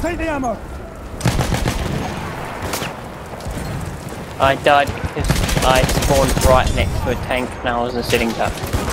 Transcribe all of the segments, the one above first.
Take the ammo! I died because I spawned right next to a tank and I was a sitting duck.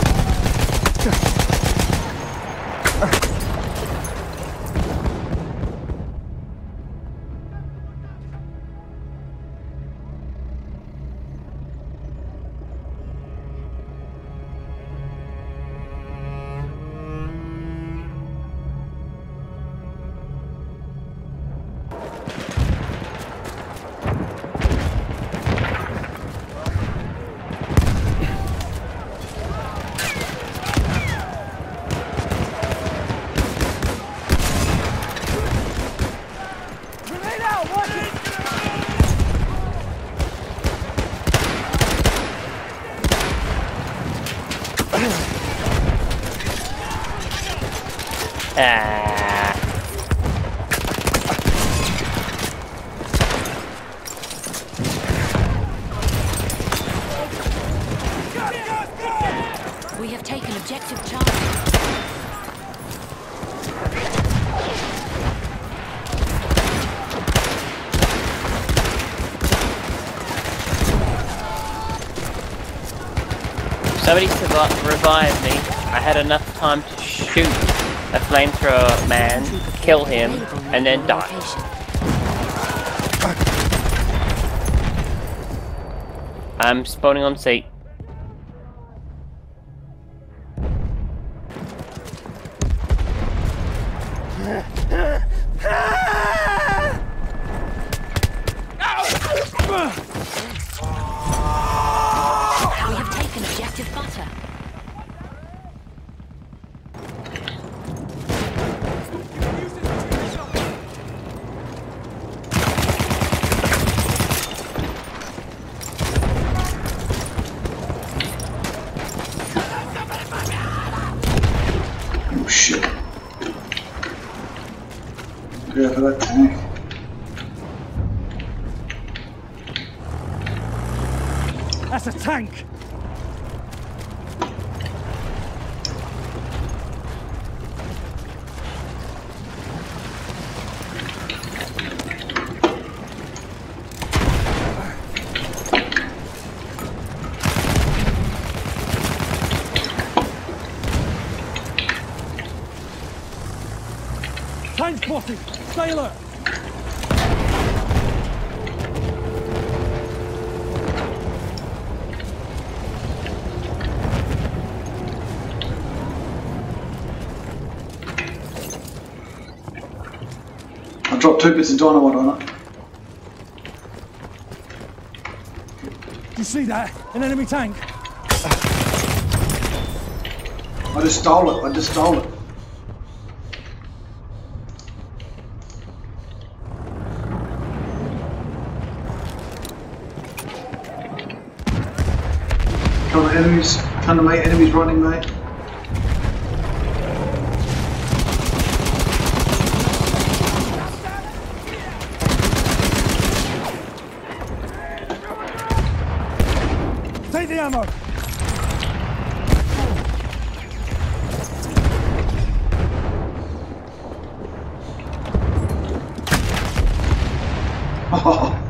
We have taken objective Charlie. Somebody revived me. I had enough time to shoot a flamethrower man, kill him, and then die. I'm spawning on seat. We have taken objective butter. Oh shit. Yeah, for that tank. That's a tank! Tank spotted! Stay alert! I dropped 2 bits of dynamite on it. Do you see that? An enemy tank! I just stole it. I just stole it. Come on, enemies. Come to me. Enemies running, mate. Take the ammo! Oh.